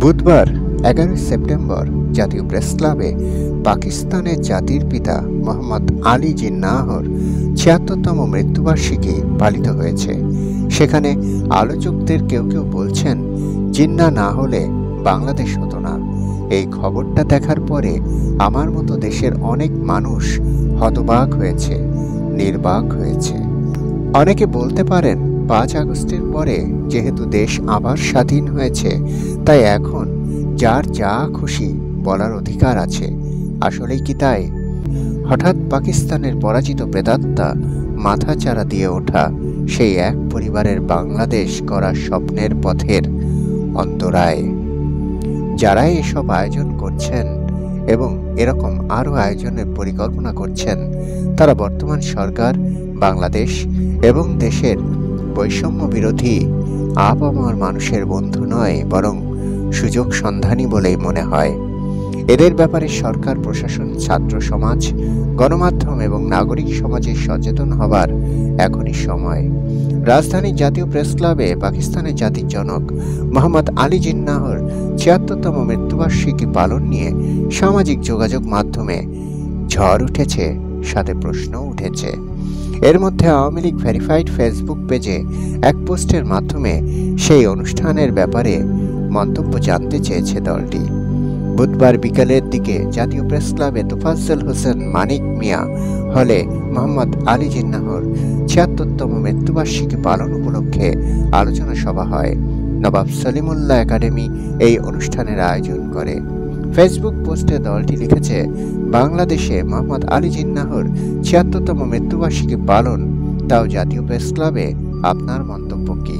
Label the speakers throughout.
Speaker 1: বুধবার 11 সেপ্টেম্বর জাতীয় প্রেস ক্লাবে পাকিস্তানের জাতির পিতা মোহাম্মদ আলী জিন্নাহর ৭৬তম মৃত্যুবার্ষিকী পালিত হয়েছে। সেখানে আলোচকদের কেউ কেউ বলছেন, জিন্নাহ না হলে বাংলাদেশ হতো না। এই খবরটা দেখার পরে আমার মতো দেশের অনেক মানুষ হতবাক হয়েছে, নির্বাক হয়েছে। অনেকে বলতে পারেন ৫ আগস্টের পরে যেহেতু দেশ আবার স্বাধীন হয়েছে, তাই এখন যার যা খুশি বলার অধিকার আছে। আসলেই কি তাই? হঠাৎ পাকিস্তানের পরাজিত প্রেতাত্মা মাথাচাড়া দিয়ে ওঠা সেই এক পরিবারের বাংলাদেশ গড়ার স্বপ্নের পথের অন্তরায়। যারা এসব আয়োজন করছেন এবং এরকম আরও আয়োজনের পরিকল্পনা করছেন, তারা বর্তমান সরকার, বাংলাদেশ এবং দেশের বৈষম্য বিরোধী আপামর মানুষের বন্ধু নয়, বরং সুযোগ সন্ধানী বলেই মনে হয়। এদের ব্যাপারে সরকার, প্রশাসন, ছাত্র সমাজ, গণমাধ্যম এবং নাগরিক সমাজের সচেতন হবার এখনই সময়। রাজধানীর জাতীয় প্রেস ক্লাবে পাকিস্তানের জাতির জনক মোহাম্মদ আলী জিন্নাহর ৭৬তম মৃত্যুবার্ষিকী পালন নিয়ে সামাজিক যোগাযোগ মাধ্যমে ঝড় উঠেছে, সাথে প্রশ্নও উঠেছে। এর মধ্যে আওয়ামী লীগ ভেরিফাইড ফেসবুক পেজে এক পোস্টের মাধ্যমে সেই অনুষ্ঠানের ব্যাপারে মন্তব্য জানতে চেয়েছে দলটি। বুধবার বিকালের দিকে জাতীয় প্রেস ক্লাবে তোফাজ্জল হোসেন মানিক মিয়া হলে মোহাম্মদ আলী জিন্নাহর ৭৬তম মৃত্যুবার্ষিকী পালন উপলক্ষে আলোচনা সভা হয়। নবাব সলিমুল্লাহ একাডেমি এই অনুষ্ঠানের আয়োজন করে। ফেসবুক পোস্টে দলটি লিখেছে, বাংলাদেশে মোহাম্মদ আলী জিন্নাহর ৭৬তম মৃত্যুবার্ষিকী পালন, তাও জাতীয় প্রেস ক্লাবে। আপনার মন্তব্য কি?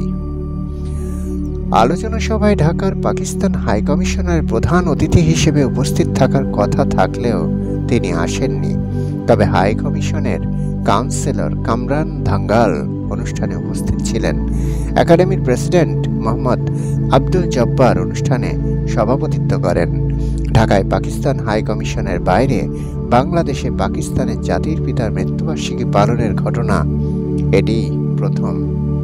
Speaker 1: আলোচনা সভায় ঢাকার পাকিস্তান হাইকমিশনের প্রধান অতিথি হিসেবে উপস্থিত থাকার কথা থাকলেও তিনি আসেননি। তবে হাইকমিশনের কাউন্সিলর কামরান ধাঙ্গাল অনুষ্ঠানে উপস্থিত ছিলেন। একাডেমির প্রেসিডেন্ট মোহাম্মদ আব্দুল জব্বার অনুষ্ঠানে সভাপতিত্ব করেন। ঢাকায় পাকিস্তান হাইকমিশনের বাইরে বাংলাদেশে পাকিস্তানের জাতির পিতার মৃত্যুবার্ষিকী পালনের ঘটনা এটি প্রথম।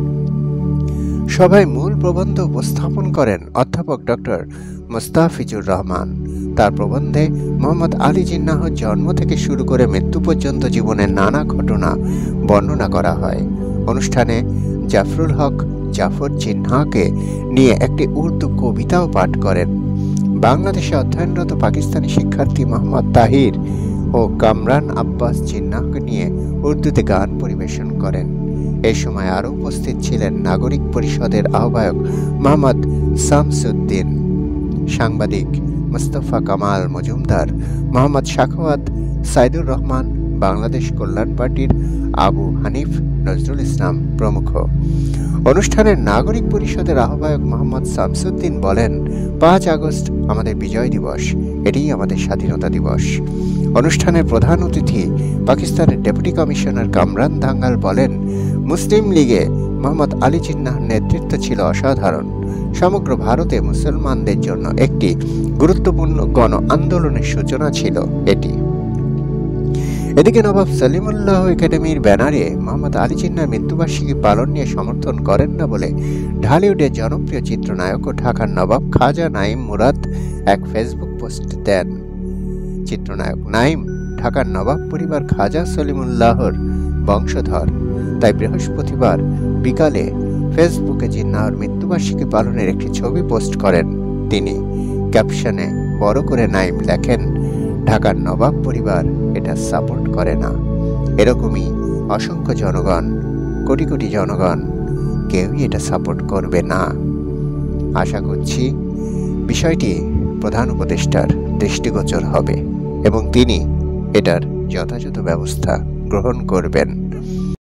Speaker 1: সভায় মূল প্রবন্ধ উপস্থাপন করেন অধ্যাপক ডক্টর মোস্তাফিজুর রহমান। তার প্রবন্ধে মোহাম্মদ আলী জিন্নাহর জন্ম থেকে শুরু করে মৃত্যু পর্যন্ত জীবনের নানা ঘটনা বর্ণনা করা হয়। অনুষ্ঠানে জাফরুল হক জাফর জিন্নাহকে নিয়ে একটি উর্দু কবিতাও পাঠ করেন। বাংলাদেশে অধ্যয়নরত পাকিস্তানি শিক্ষার্থী মোহাম্মদ তাহির ও কামরান আব্বাস জিন্নাহকে নিয়ে উর্দুতে গান পরিবেশন করেন। এ সময় আরও উপস্থিত ছিলেন নাগরিক পরিষদের আহ্বায়ক মোহাম্মদ শামসুদ্দিন, সাংবাদিক মুস্তফা কামাল মজুমদার, মোহাম্মদ সাখাওয়াত, সাইদুর রহমান, বাংলাদেশ কল্যাণ পার্টির আবু হানিফ নজরুল ইসলাম প্রমুখ। অনুষ্ঠানের নাগরিক পরিষদের আহ্বায়ক মোহাম্মদ শামসুদ্দিন বলেন, ৫ আগস্ট আমাদের বিজয় দিবস, এটিই আমাদের স্বাধীনতা দিবস। অনুষ্ঠানের প্রধান অতিথি পাকিস্তানের ডেপুটি কমিশনার কামরান ধাঙ্গাল বলেন, মুসলিম লীগে মোহাম্মদ আলী জিন্নাহর নেতৃত্ব ছিল অসাধারণ। সমগ্র ভারতে মুসলমানদের জন্য একটি গুরুত্বপূর্ণ গণ আন্দোলনের সূচনা ছিল এটি। এদিকে নবাব সলিমুল্লাহ একাডেমির ব্যানারে মোহাম্মদ আলী জিন্নাহর মৃত্যুবার্ষিকী পালন নিয়ে সমর্থন করেন না বলে ঢালিউডের জনপ্রিয় চিত্রনায়ক ও ঢাকার নবাব খাজা নাঈম মুরাদ এক ফেসবুক পোস্ট দেন। চিত্রনায়ক নাঈম ঢাকার নবাব পরিবার খাজা সলিমুল্লাহর বংশধর, তাই বৃহস্পতিবার বিকালে ফেসবুকে জিন্নাহর মৃত্যুবার্ষিকী পালনের একটি ছবি পোস্ট করেন তিনি। ক্যাপশনে বড় করে নাঈম লেখেন, ঢাকার নবাব পরিবার এটা সাপোর্ট করে না। এরকমই অসংখ্য জনগণ, কোটি কোটি জনগণ, কেউই এটা সাপোর্ট করবে না। আশা করছি বিষয়টি প্রধান উপদেষ্টার দৃষ্টিগোচর হবে এবং তিনি এটার যথাযথ ব্যবস্থা গ্রহণ করবেন।